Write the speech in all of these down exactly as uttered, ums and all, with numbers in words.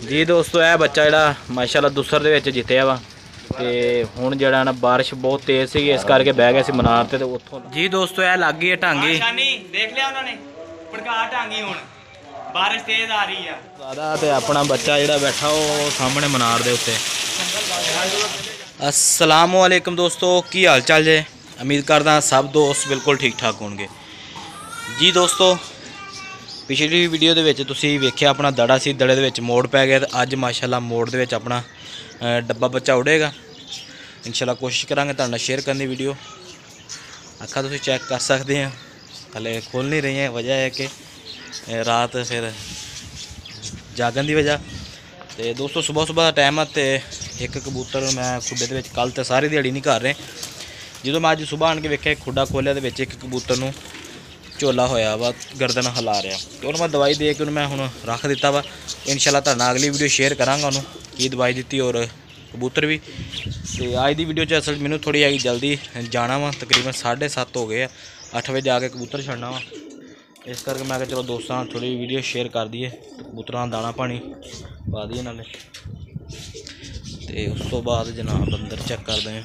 जी दोस्तों यह बच्चा जोड़ा माशाल्लाह दूसर दे विच जितया वा ते हुण जिहड़ा ना बारिश बहुत तेज़ सी इस करके बह गया सी मनार ते उत्थों। जी दोस्तों यह लग गई है टांगी देख लिया उन्होंने भड़का टांगी हुण बारिश तेज़ आ रही है ज़्यादा ते अपना बच्चा जिहड़ा बैठा वो सामने मनार दे उत्ते। अस्सलाम वालेकुम दोस्तों की हाल चाल जे उम्मीद करदा सब दोस्त बिल्कुल ठीक ठाक होणगे। जी दोस्तों पिछली वीडियो दे विच तुसीं वेखिया अपना दड़ा सी दड़े दे विच मोड़ पै गया ते अज माशाल्लाह मोड़ दे विच अपना डब्बा बच्चा उड़ेगा। इंशाल्लाह कोशिश करांगे तुहाडे नाल शेयर करने वीडियो। अक्खां तुसीं चैक कर सकते हैं हले खुल नहीं रही हैं, वजह है कि रात फिर जागन की वजह। तो दोस्तों सुबह सुबह का टाइम है तो एक कबूतर मैं खुडे दे विच कल तो सारी दिहाड़ी नहीं कर रहे, जो मैं अज सुबह आन के वेख्या खुडा खोलिया तो एक कबूतर नूं झोला होया वा गर्दन हिला रहा तो उन्होंने मैं दवाई दे के मैं हुण रख दिता वा। इंशाल्लाह तुहाडे नाल अगली वीडियो शेयर करांगा उन्होंने की दवाई दी और कबूतर भी। तो अज की वीडियो असल मैनू थोड़ी आई जल्दी जाना वा, तकरीबन साढ़े सत्त हो गए, अठ बजे जाके कबूतर छड़ना वा, इस करके मैं चलो दोस्तों थोड़ी वीडियो शेयर कर दिए। कबूतर दाना पानी पा दिए नाले तो उस तो बाद जनाब अंदर चेक करते हैं।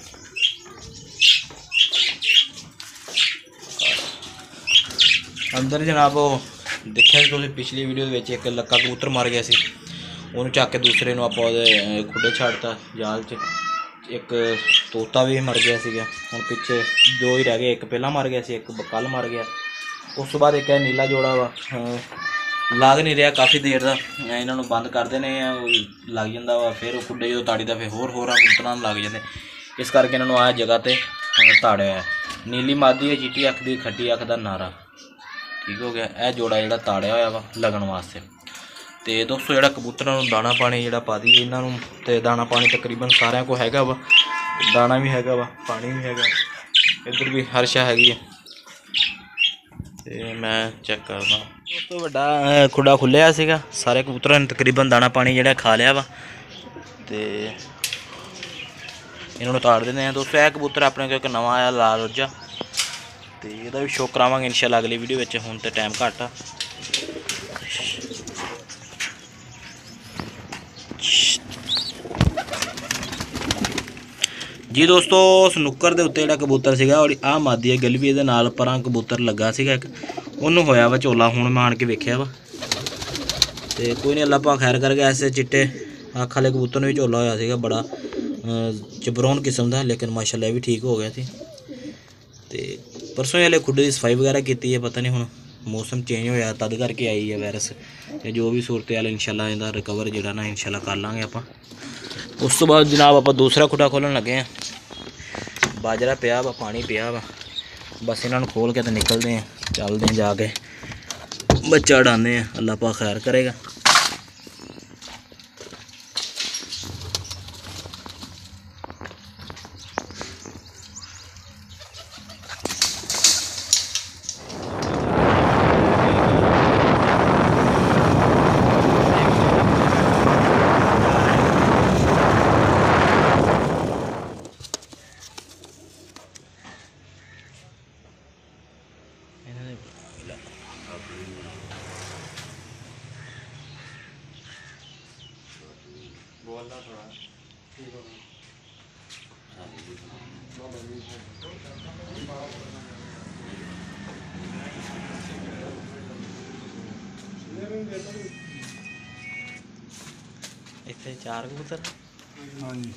अंदर जनाब देखिया तो पिछली वीडियो में एक लक्का कबूतर मर गया सी, उन्होंने चक के दूसरे आप खुडे छाड़ता जाल च। एक तोता भी मर गया सीगा, हुण पिछे दो ही रह गए, एक पहला मर गया सी, एक कल मर गया। उस तो बाद एक नीला जोड़ा वा लग नहीं रहा काफ़ी देर का, इन्हों बंद कर देने लग जाता वा, फिर खुडे जो ताड़ी फिर होर होर कबूतर लग जाते, इस करके इन्होंने आ जगह पर ताड़िया है। नीली मादी है, चिट्टी अख की खट्टी अख का नारा ठीक हो गया। यह जोड़ा जोड़ा ताड़िया होया वा लगन वास्ते। तो दोस्तों जोड़ा कबूतर दाना पानी जोड़ा पा दी इन्हों, तो दाना पानी तकरीबन सारे को हैगा वा, दाना भी हैगा वा, पानी भी हैगा, इधर भी हर शा हैगी है। तो मैं चेक करदा दोस्तों वड्डा खुडा खुलिया सीगा, सारे कबूतर ने तकरीबन दाना पानी जोड़ा खा लिया वा, तो इन्होंने ताड़ देने हैं। दोस्तों यह कबूतर अपने को एक नवा आया लाल रुझा, तो यदा भी शो करावांगे इंशाल्लाह अगली वीडियो में। हुण तो टाइम घट आ। जी दोस्तों सनुकर के उत्ते जो कबूतर सीगा और आ मादी है गल भी ये नाल परां कबूतर लगा सीगा एक, उन्होंने होया वा झोला, हुण मैं आन के वेख्या वा। तो कोई नहीं अल्लाह पा खैर करके, ऐसे चिट्टे अख वाले कबूतर में भी झोला होया सीगा बड़ा चबरौन किस्म का, लेकिन माशाल्लाह भी ठीक हो गया थी। तो परसों हले खुडे की सफाई वगैरह की है, पता नहीं हुण मौसम चेंज होया तद करके आई है वायरस, तो जो भी सूरत हाल इंशाल्लाह इहदा रिकवर जोड़ा ना इंशाल्लाह कर लाँगे आपां। उस तो बाद जनाब आप दूसरा खुडा खोलन लगे हैं, बाजरा पिया वा पानी पिया वा, बस इन्हों खोल के तो निकलते हैं, चलते हैं जाके बच्चा उड़ाने हैं, अल्लाह पा खैर करेगा। बोलना थोड़ा इतने चार कबूतर। हाँ जी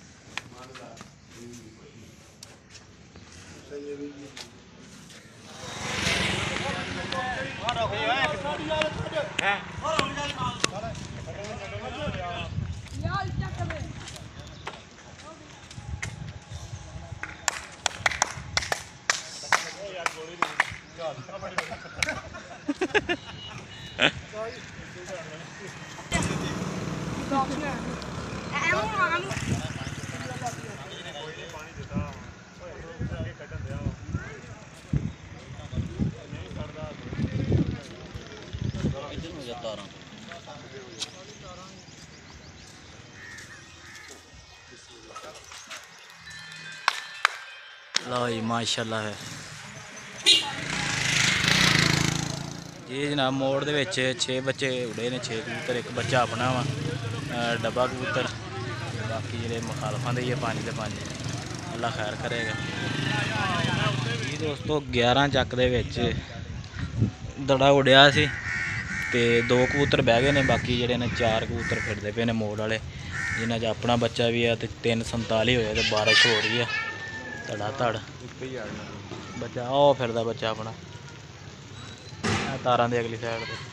लो जी माशाल्लाह है जी जनाब। मोड़ दे विच छे बच्चे उड़े ने, छे कबूतर, एक बच्चा अपना वा। ਅ, ਡੱਬਾ ਕਬੂਤਰ। ਬਾਕੀ ਜਿਹੜੇ ਮੁਖਾਲਫਾਂ ਦੇ ਹੀ ਆ ਪੰਜ ਤੇ ਪੰਜ। ਅੱਲਾ ਖੈਰ ਕਰੇਗਾ ਜੀ ਦੋਸਤੋ। ਗਿਆਰਾਂ ਚੱਕ ਦੇ ਵਿੱਚ ਦੜਾ ਉੜਿਆ ਸੀ ਤੇ ਦੋ ਕਬੂਤਰ ਬਹਿ ਗਏ ਨੇ। ਬਾਕੀ ਜਿਹੜੇ ਨੇ ਚਾਰ ਕਬੂਤਰ ਫਿਰਦੇ ਪਏ ਨੇ ਮੋੜ ਵਾਲੇ, ਜਿਨ੍ਹਾਂ 'ਚ ਆਪਣਾ ਬੱਚਾ ਵੀ ਆ ਤੇ ਤਿੰਨ ਸੰਤਾਲੀ ਹੋਇਆ ਤੇ ਬਾਰਿਸ਼ ਹੋ ਰਹੀ ਆ ਧੜਾ ਧੜ। ਬੱਚਾ ਉਹ ਫਿਰਦਾ ਬੱਚਾ ਆਪਣਾ ਆਹ ਤਾਰਾਂ ਦੀ ਅਗਲੀ ਸਾਈਡ ਤੇ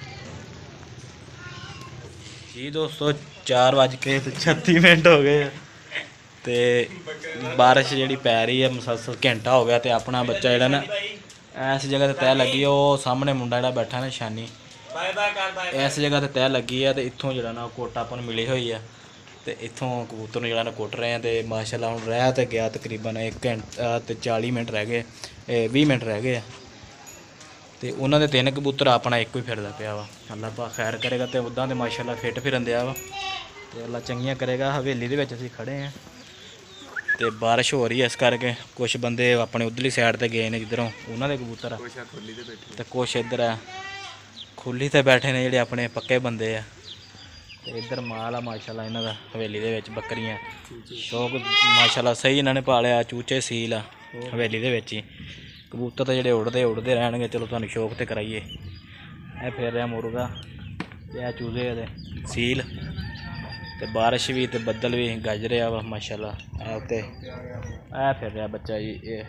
ਜੀ ਦੋਸਤੋ। ਚਾਰ ਵੱਜ ਕੇ ਤੇ ਛੱਤੀ ਮਿੰਟ ਹੋ ਗਏ ਆ ਤੇ ਬਾਰਿਸ਼ ਜਿਹੜੀ ਪੈ ਰਹੀ ਹੈ ਮੁਸਲਸਲ ਘੰਟਾ ਹੋ ਗਿਆ ਤੇ ਆਪਣਾ ਬੱਚਾ ਜਿਹੜਾ ਨਾ ਇਸ ਜਗ੍ਹਾ ਤੇ ਤੈਅ ਲੱਗੀ। ਉਹ ਸਾਹਮਣੇ ਮੁੰਡਾ ਜਿਹੜਾ ਬੈਠਾ ਨਾ ਸ਼ਾਨੀ, ਇਸ ਜਗ੍ਹਾ ਤੇ ਤੈਅ ਲੱਗੀ ਆ ਤੇ ਇੱਥੋਂ ਜਿਹੜਾ ਨਾ ਕੋਟ ਆਪਾਂ ਨੂੰ ਮਿਲੀ ਹੋਈ ਆ ਤੇ ਇੱਥੋਂ ਕਬੂਤਰ ਨੂੰ ਜਿਹੜਾ ਨਾ ਕੁੱਟ ਰਹੇ ਆ ਤੇ ਮਾਸ਼ਾਅੱਲਾ ਹੁਣ ਰਹਿ ਤੇ ਗਿਆ ਤਕਰੀਬਨ ਇੱਕ ਘੰਟਾ ਤੇ ਚਾਲੀ ਮਿੰਟ ਰਹਿ ਗਏ, ਇਹ ਵੀਹ ਮਿੰਟ ਰਹਿ ਗਏ ਆ ਤੇ ਉਹਨਾਂ ਦੇ ਤਿੰਨ ਕਬੂਤਰ, ਆਪਣਾ ਇੱਕੋ ਹੀ ਫਿਰਦਾ ਪਿਆ ਵਾ। ਅੱਲਾ ਪਾ ਖੈਰ ਕਰੇਗਾ ਤੇ ਉੱਦਾਂ ਤੇ ਮਾਸ਼ਾਅੱਲਾ ਫਿੱਟ ਫਿਰਨ ਦਿਆ ਵਾ ਤੇ ਅੱਲਾ ਚੰਗੀਆਂ ਕਰੇਗਾ। ਹਵੇਲੀ ਦੇ ਵਿੱਚ ਅਸੀਂ ਖੜੇ ਆ ਤੇ ਬਾਰਿਸ਼ ਹੋ ਰਹੀ ਹੈ, ਇਸ ਕਰਕੇ ਕੁਝ ਬੰਦੇ ਆਪਣੇ ਉਧਰਲੀ ਸਾਈਡ ਤੇ ਗਏ ਨੇ ਜਿੱਧਰੋਂ ਉਹਨਾਂ ਦੇ ਕਬੂਤਰ ਆ ਤੇ ਕੁਛ ਇੱਧਰ ਆ ਖੁੱਲੀ ਤੇ ਬੈਠੇ ਨੇ ਜਿਹੜੇ ਆਪਣੇ ਪੱਕੇ ਬੰਦੇ ਆ ਤੇ ਇੱਧਰ ਮਾਲ ਆ ਮਾਸ਼ਾਅੱਲਾ ਇਹਨਾਂ ਦਾ ਹਵੇਲੀ ਦੇ ਵਿੱਚ। ਬੱਕਰੀਆਂ ਸ਼ੌਕ ਮਾਸ਼ਾਅੱਲਾ ਸਹੀ ਇਹਨਾਂ ਨੇ ਪਾਲਿਆ, ਚੂਚੇ ਸੀਲ ਆ ਹਵੇਲੀ ਦੇ ਵਿੱਚ ਹੀ। ਕਬੂਤਰ ਤਾਂ ਜਿਹੜੇ ਉੜਦੇ ਉੜਦੇ ਰਹਿਣਗੇ। ਚਲੋ ਤੁਹਾਨੂੰ ਸ਼ੌਕ ਤੇ ਕਰਾਈਏ। ਇਹ ਫਿਰ ਰਿਹਾ ਮੁਰਗਾ ਤੇ ਇਹ ਚੂਜ਼ੇ ਇਹਦੇ ਸੀਲ ਤੇ ਬਾਰਿਸ਼ ਵੀ ਤੇ ਬੱਦਲ ਵੀ ਗੱਜ ਰਿਹਾ ਵਾ ਮਾਸ਼ਾਅੱਲਾ। ਇਹ ਉੱਤੇ ਇਹ ਫਿਰ ਰਿਹਾ ਬੱਚਾ ਜੀ, ਇਹ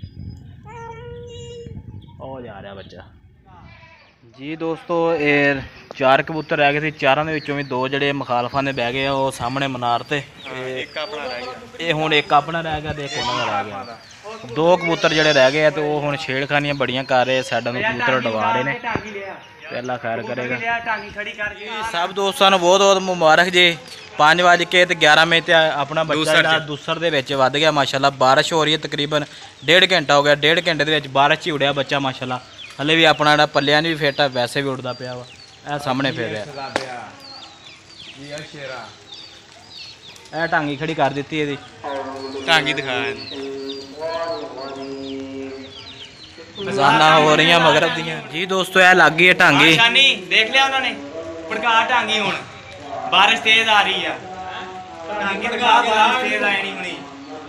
ਉਹ ਜਾ ਰਿਹਾ ਬੱਚਾ ਜੀ ਦੋਸਤੋ। ਇਹ ਚਾਰ ਕਬੂਤਰ ਰਹਿ ਗਏ ਸੀ, ਚਾਰਾਂ ਦੇ ਵਿੱਚੋਂ ਵੀ ਦੋ ਜਿਹੜੇ ਮੁਖਾਲਫਾਂ ਦੇ ਬਹਿ ਗਏ ਆ ਉਹ ਸਾਹਮਣੇ ਮਨਾਰ ਤੇ। ਇੱਕ ਆਪਣਾ ਰਹਿ ਗਿਆ, ਇਹ ਹੁਣ ਇੱਕ ਆਪਣਾ ਰਹਿ ਗਿਆ ਤੇ ਇੱਕ ਉਹਨਾਂ ਦਾ ਰਹਿ ਗਿਆ। ਦੋ ਕਬੂਤਰ ਜਿਹੜੇ ਰਹਿ ਗਏ ਆ ਤੇ ਉਹ ਹੁਣ ਛੇੜਖਾਨੀਆਂ ਬੜੀਆਂ ਕਰ ਰਹੇ, ਸਾਡਾ ਨੂੰ ਕਬੂਤਰ ਡਵਾ ਰਹੇ ਨੇ ਤੇ ਅੱਲਾ ਖੈਰ ਕਰੇਗਾ। ਸਭ ਦੋਸਤਾਂ ਨੂੰ ਬਹੁਤ ਬਹੁਤ ਮੁਬਾਰਕ ਜੀ। ਪੰਜ ਵੱਜ ਕੇ ਤੇ ਗਿਆਰਾਂ ਮਿੰਟ ਤੇ ਆਪਣਾ ਬੱਚਾ ਜਿਹੜਾ ਦੂਸਰ ਦੇ ਵਿੱਚ ਵੱਧ ਗਿਆ ਮਾਸ਼ਾਅੱਲਾ। ਬਾਰਿਸ਼ ਹੋ ਰਹੀ ਹੈ ਤਕਰੀਬਨ ਡੇਢ ਘੰਟਾ ਹੋ ਗਿਆ, ਡੇਢ ਘੰਟੇ ਦੇ ਵਿੱਚ ਬਾਰਿਸ਼ 'ਚ ਹੀ ਉੜਿਆ ਬੱਚਾ ਮਾਸ਼ਾਅੱਲਾ। ਹਲੇ ਵੀ ਆਪਣਾ ਜਿਹੜਾ ਪੱਲਿਆਂ ਵੀ ਫਿੱਟ ਆ, ਵੈਸੇ ਵੀ ਉੱਡਦਾ ਪਿਆ ਵਾ। ਇਹ ਸਾਹਮਣੇ ਫਿਰ ਰਿਹਾ, ਇਹ ਟਾਂਗੀ ਖੜੀ ਕਰ ਦਿੱਤੀ ਇਹਦੀ, ਟਾਂਗੀ ਦਿਖਾ ਰਜ਼ਾਨਾ ਹੋ ਰਹੀਆਂ ਮਗਰਬ ਦੀਆਂ ਜੀ ਦੋਸਤੋ। ਇਹ ਲੱਗ ਗਈ ਹੈ ਟਾਂਗੀ, ਸ਼ਾਨੀ ਦੇਖ ਲਿਆ ਉਹਨਾਂ ਨੇ ਭੜਕਾ ਟਾਂਗੀ। ਹੁਣ ਬਾਰਿਸ਼ ਤੇਜ਼ ਆ ਰਹੀ ਆ, ਟਾਂਗੀ ਦਿਖਾ, ਬਾਰਿਸ਼ ਤੇਜ਼ ਆ ਜਾਣੀ ਹੁਣੀ।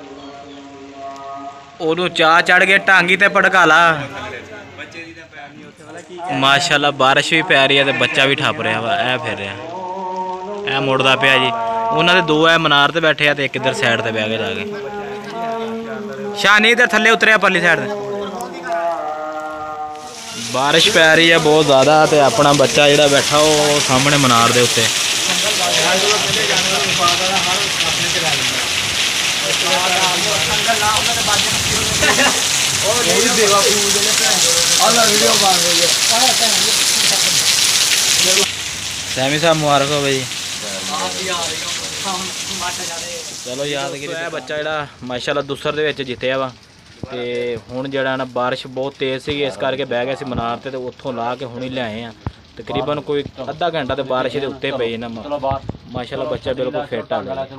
ਉਹਨੂੰ ਚਾਹ ਚੜ ਕੇ ਟਾਂਗੀ ਤੇ ਭੜਕਾ ਲਾ ਮਾਸ਼ਾਅੱਲਾ। ਬਾਰਿਸ਼ ਵੀ ਪੈ ਰਹੀ ਹੈ ਤੇ ਬੱਚਾ ਵੀ ਠੱਪ ਰਿਹਾ ਵਾ। ਇਹ ਫਿਰ ਰਿਹਾ, ਇਹ ਮੁੜਦਾ ਪਿਆ ਜੀ। ਉਹਨਾਂ ਦੇ ਦੋ ਐ ਮਨਾਰ ਤੇ ਬੈਠੇ ਆ ਤੇ ਇੱਕ ਇੱਧਰ ਸਾਈਡ ਤੇ ਬਹਿ ਕੇ ਜਾ ਕੇ। ਸ਼ਾਨੀ ਇੱਧਰ ਥੱਲੇ ਉਤਰਿਆ ਪਰਲੀ ਸਾਈਡ ਤੇ। ਬਾਰਿਸ਼ ਪੈ ਰਹੀ ਹੈ ਬਹੁਤ ਜ਼ਿਆਦਾ ਤੇ ਆਪਣਾ ਬੱਚਾ ਜਿਹੜਾ ਬੈਠਾ ਉਹ ਸਾਹਮਣੇ ਮਨਾਰ ਦੇ ਉੱਤੇ। ਸੈਮੀ ਸਾਹਿਬ ਮੁਬਾਰਕ ਹੋਵੇ ਜੀ। ਚਲੋ ਯਾਦਗਿਰੀ। ਇਹ ਬੱਚਾ ਜਿਹੜਾ ਮਾਸ਼ਾਅੱਲਾ ਦੂਸਰ ਦੇ ਵਿੱਚ ਜਿੱਤਿਆ ਵਾ ਤੇ ਹੁਣ ਜਿਹੜਾ ਨਾ ਬਾਰਿਸ਼ ਬਹੁਤ ਤੇਜ਼ ਸੀਗੀ, ਇਸ ਕਰਕੇ ਬਹਿ ਗਏ ਸੀ ਮਨਾਰ ਤੇ ਤੇ ਉੱਥੋਂ ਲਾ ਕੇ ਹੁਣ ਹੀ ਲਿਆਏ ਆ। ਤਕਰੀਬਨ ਕੋਈ ਅੱਧਾ ਘੰਟਾ ਤੇ ਬਾਰਿਸ਼ ਦੇ ਉੱਤੇ ਪਈ ਨਾ ਮਾਸ਼ਾਅੱਲਾ। ਬੱਚਾ ਬਿਲਕੁਲ ਫਿੱਟ ਆ ਗਿਆ।